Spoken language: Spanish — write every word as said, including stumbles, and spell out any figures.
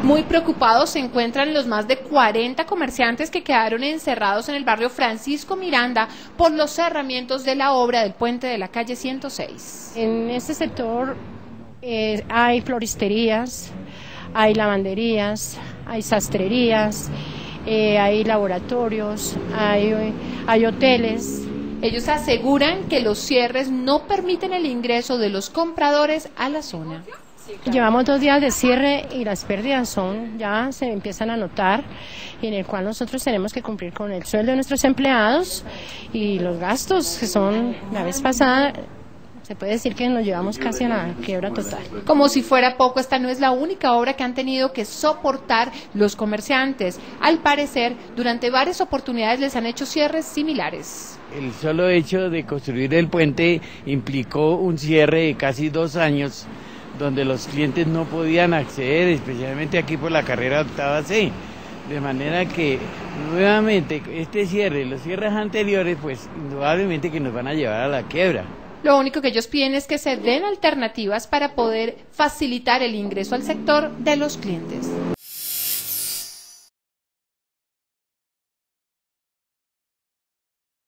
Muy preocupados se encuentran los más de cuarenta comerciantes que quedaron encerrados en el barrio Francisco Miranda por los cerramientos de la obra del puente de la calle ciento seis. En este sector eh, hay floristerías, hay lavanderías, hay sastrerías, eh, hay laboratorios, hay, hay hoteles. Ellos aseguran que los cierres no permiten el ingreso de los compradores a la zona. Llevamos dos días de cierre y las pérdidas son, ya se empiezan a notar, en el cual nosotros tenemos que cumplir con el sueldo de nuestros empleados y los gastos que son, la vez pasada, se puede decir que nos llevamos casi a la quiebra total. Como si fuera poco, esta no es la única obra que han tenido que soportar los comerciantes. Al parecer, durante varias oportunidades les han hecho cierres similares. El solo hecho de construir el puente implicó un cierre de casi dos años, donde los clientes no podían acceder, especialmente aquí por la carrera octava C. De manera que nuevamente este cierre, los cierres anteriores, pues indudablemente que nos van a llevar a la quiebra. Lo único que ellos piden es que se den alternativas para poder facilitar el ingreso al sector de los clientes.